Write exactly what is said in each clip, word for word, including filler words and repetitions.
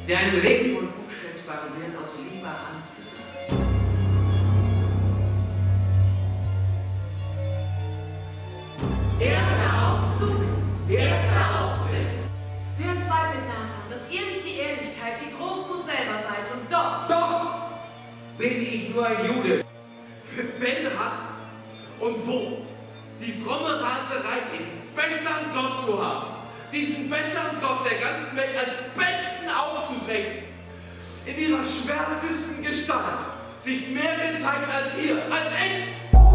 der einen Regen von unschätzbarem Wert aus lieber Hand besaß. Erster Aufzug, erster Auftritt. Wer zweifelt, Nathan, dass ihr nicht die Ehrlichkeit, die Großmut selber seid und doch... Doch bin ich nur ein Jude. Wenn hat und wo die fromme Raserei den besseren Gott zu haben, diesen besseren Gott der ganzen Welt als Besten aufzudrängen, in ihrer schwärzesten Gestalt, sich mehr gezeigt als hier, als jetzt.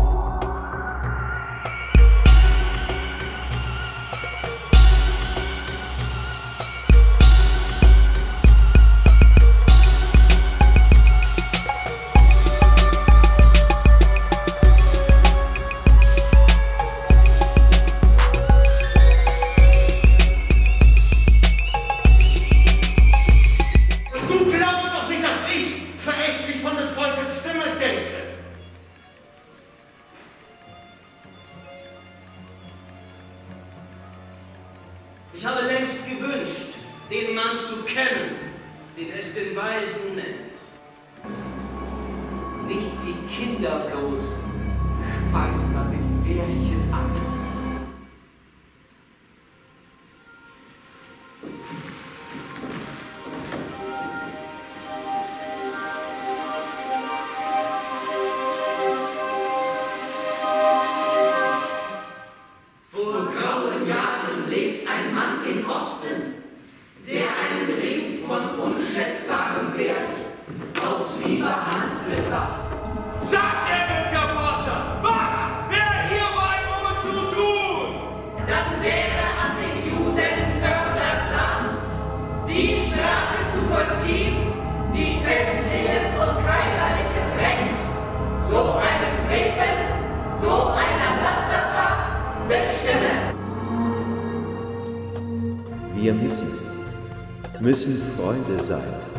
Ich habe längst gewünscht, den Mann zu kennen, den es den Weisen nennt. Nicht die Kinder bloß speist man mit Märchen an. Vor grauen Jahren lebt ein Mann im Osten, der einen Ring von unschätzbarem Wert aus lieber Hand besaß. Sagt der Bürgervater, was wäre hier bei uns zu tun? Dann wäre an den Juden fördersamst die Strafe zu vollziehen, die päpstliches und kaiserliches Recht so einen Frevel, so einer Lastertat bestimmen. Wir müssen, müssen Freunde sein.